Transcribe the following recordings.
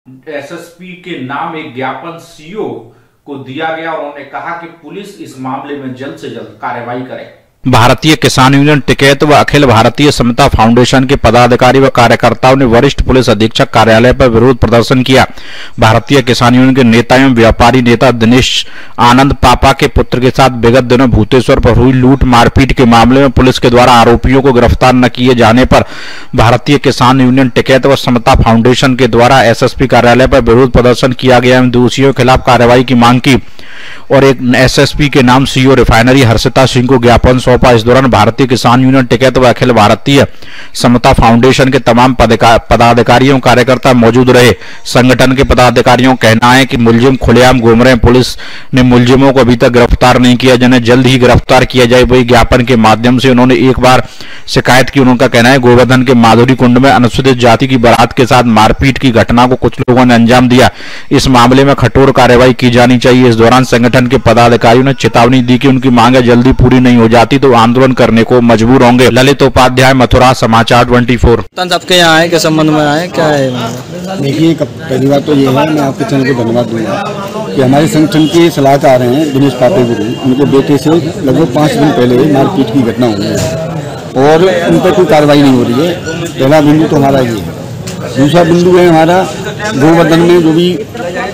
SSP के नाम एक ज्ञापन सीओ को दिया गया और उन्होंने कहा कि पुलिस इस मामले में जल्द से जल्द कार्रवाई करे। भारतीय किसान यूनियन टिकैत व अखिल भारतीय समता फाउंडेशन के पदाधिकारी व कार्यकर्ताओं ने वरिष्ठ पुलिस अधीक्षक कार्यालय पर विरोध प्रदर्शन किया। भारतीय किसान यूनियन के नेता एवं व्यापारी नेता दिनेश आनंद पापा के पुत्र के साथ विगत दिनों भूतेश्वर पर हुई लूट मारपीट के मामले में पुलिस के द्वारा आरोपियों को गिरफ्तार न किए जाने पर भारतीय किसान यूनियन टिकैत व समता फाउंडेशन के द्वारा एसएसपी कार्यालय पर विरोध प्रदर्शन किया गया एवं दोषियों के खिलाफ कार्रवाई की मांग की और एक एसएसपी के नाम सीओ रिफाइनरी हर्षिता सिंह को ज्ञापन सौंपा। इस दौरान भारतीय किसान यूनियन टिकैत व अखिल भारतीय समता फाउंडेशन के तमाम पदाधिकारियों कार्यकर्ता मौजूद रहे। संगठन के पदाधिकारियों का कहना है कि मुलजिम खुलेआम घूम रहे हैं। पुलिस ने मुलजिमों को अभी तक गिरफ्तार नहीं किया, जिन्हें जल्द ही गिरफ्तार किया जाए। वही ज्ञापन के माध्यम से उन्होंने एक बार शिकायत की। उनका कहना है गोवर्धन के माधुरी कुंड में अनुसूचित जाति की बारात के साथ मारपीट की घटना को कुछ लोगों ने अंजाम दिया। इस मामले में कठोर कार्रवाई की जानी चाहिए। इस दौरान संगठन के पदाधिकारियों ने चेतावनी दी कि उनकी मांगे जल्दी पूरी नहीं हो जाती तो आंदोलन करने को मजबूर होंगे। ललित उपाध्याय, मथुरा, समाचार 24। आपके यहाँ आए, किस संबंध में आए, क्या है? देखिए, पहली बात तो ये है, मैं आपके चैनल को धन्यवाद दूंगा कि हमारे संगठन के सलाहकार हैं दिनेश पापे गुरु, उनके बेटे से लगभग 5 दिन पहले मारपीट की घटना हुई है और उन पर कोई कार्रवाई नहीं हो रही है। पहला बिंदु तो हमारा ये है। दूसरा बिंदु है हमारा गोवर्धन में जो भी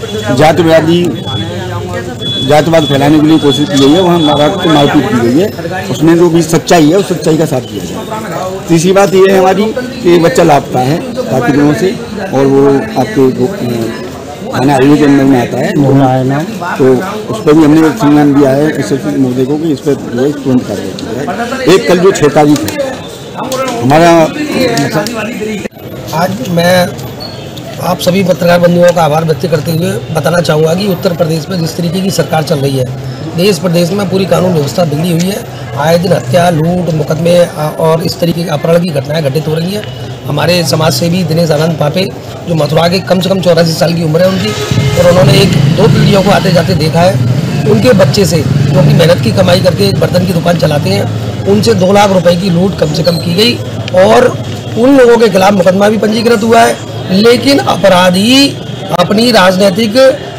जातिवाद फैलाने के लिए कोशिश की गई है, वहाँ को मारपीट की गई है। उसमें जो भी सच्चाई है उस सच्चाई का साथ दिया जाए। तीसरी बात ये है हमारी कि बच्चा लापता है काफ़ी दिनों से और वो आपके थाना आयोग के अंदर में आता है ना, तो उस पर भी हमने संज्ञान दिया है एसएसपी महोदय को कि इस पर तुरंत कार्रवाई की जाए। एक कल जो 6 तारीख है हमारा, आज मैं आप सभी पत्रकार बंधुओं का आभार व्यक्त करते हुए बताना चाहूँगा कि उत्तर प्रदेश में जिस तरीके की सरकार चल रही है, देश प्रदेश में पूरी कानून व्यवस्था बिगड़ी हुई है। आए दिन हत्या, लूट, मुकदमे और इस तरीके के अपहरण की घटनाएं घटित हो रही हैं। हमारे समाज सेवी दिनेश आनंद पापे, जो मथुरा के कम से कम 84 साल की उम्र है उनकी, और उन्होंने 1-2 पीढ़ियों को आते जाते देखा है। उनके बच्चे से, जो अपनी मेहनत की कमाई करके एक बर्तन की दुकान चलाते हैं, उनसे 2 लाख रुपए की लूट कम से कम की गई और उन लोगों के खिलाफ मुकदमा भी पंजीकृत हुआ है। लेकिन अपराधी अपनी राजनीतिक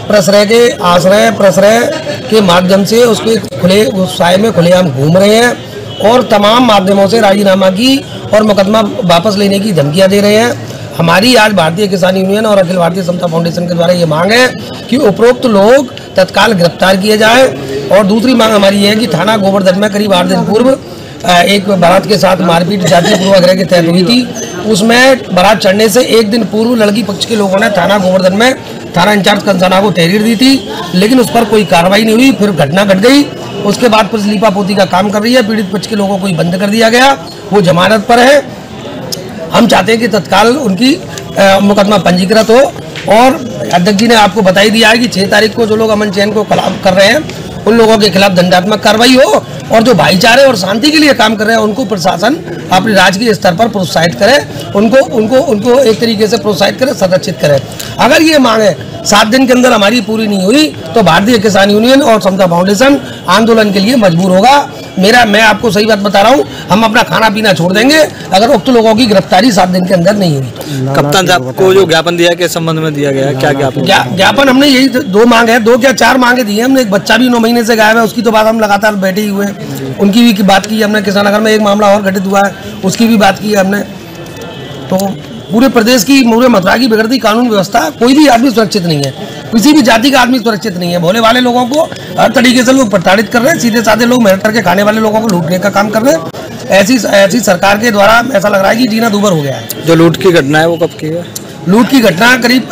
प्रश्रय के माध्यम से उसके खुले साय में खुलेआम घूम रहे हैं और तमाम माध्यमों से राजीनामा की और मुकदमा वापस लेने की धमकियां दे रहे हैं। हमारी आज भारतीय किसान यूनियन और अखिल भारतीय समता फाउंडेशन के द्वारा ये मांग है कि उपरोक्त लोग तत्काल गिरफ्तार किए जाए। और दूसरी मांग हमारी ये है कि थाना गोवर्धन में करीब 8 दिन पूर्व एक बारात के साथ मारपीट जातीय पूर्वाग्रह के तहत हुई थी। उसमें बारात चढ़ने से 1 दिन पूर्व लड़की पक्ष के लोगों ने थाना गोवर्धन में थाना इंचार्ज कंसाना को तहरीर दी थी, लेकिन उस पर कोई कार्रवाई नहीं हुई। फिर घटना घट गई, उसके बाद पुलिस लीपापोती का काम कर रही है। पीड़ित पक्ष के लोगों को ही बंद कर दिया गया, वो जमानत पर है। हम चाहते हैं कि तत्काल उनकी मुकदमा पंजीकृत हो। और अध्यक्ष जी ने आपको बता ही दिया है कि 6 तारीख को जो लोग अमन चैन को खिलाफ कर रहे हैं उन लोगों के खिलाफ दंडात्मक कार्रवाई हो और जो भाईचारे और शांति के लिए काम कर रहे हैं उनको प्रशासन अपने राजकीय स्तर पर प्रोत्साहित करे, उनको एक तरीके से प्रोत्साहित करे, संरक्षित करे। अगर ये मांग है 7 दिन के अंदर हमारी पूरी नहीं हुई तो भारतीय किसान यूनियन और समता फाउंडेशन आंदोलन के लिए मजबूर होगा। मैं आपको सही बात बता रहा हूँ, हम अपना खाना पीना छोड़ देंगे अगर उक्त लोगों की गिरफ्तारी 7 दिन के अंदर नहीं हुई। कप्तान साहब को जो ज्ञापन दिया किस संबंध में दिया गया, क्या ज्ञापन? हमने यही 2 मांग है, 2 क्या 4 मांगे दी है हमने। एक बच्चा भी 9 महीने से गायब है, उसकी तो बात हम लगातार बैठे ही हुए हैं, उनकी भी बात की हमने। किसान नगर में एक मामला और घटित हुआ है, उसकी भी बात की है हमने। तो पूरे प्रदेश की, पूरे मथुरा की बिगड़ती कानून व्यवस्था, कोई भी आदमी सुरक्षित नहीं है, किसी भी जाति का आदमी सुरक्षित नहीं है। भोले वाले लोगों को हर तरीके से लोग प्रताड़ित कर रहे हैं, सीधे साधे लोग मेहनत करके खाने वाले लोगों को लूटने का काम कर रहे हैं। ऐसी सरकार के द्वारा ऐसा लग रहा है कि जीना दूभर हो गया है। जो लूट की घटना है वो कब की है? लूट की घटना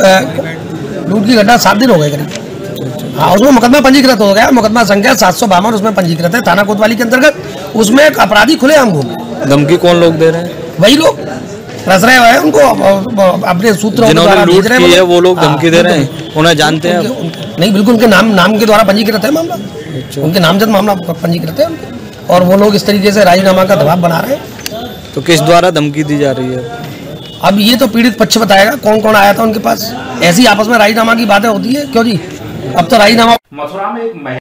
7 दिन हो गए करीब। हाँ, उसमें मुकदमा पंजीकृत हो गया, मुकदमा संख्या 752 उसमें पंजीकृत है थाना कोतवाली के अंतर्गत। उसमें एक अपराधी खुलेआम घूमे। धमकी कौन लोग दे रहे हैं? वही लोग प्रश्रय है, उनको अपने सूत्रों जिन्होंने लूट की है वो लोग धमकी दे रहे हैं, उन्हें जानते हैं? नहीं, बिल्कुल उनके नाम के द्वारा पंजीकृत है मामला, उनके नामजद मामला पंजीकृत है और वो लोग इस तरीके से राजीनामा का दबाव बना रहे हैं। तो किस द्वारा धमकी दी जा रही है? अब ये तो पीड़ित पक्ष बताएगा कौन कौन आया था उनके पास। ऐसी आपस में राजीनामा की बातें होती है क्यों जी? अब तो राजीनामा। मथुरा में एक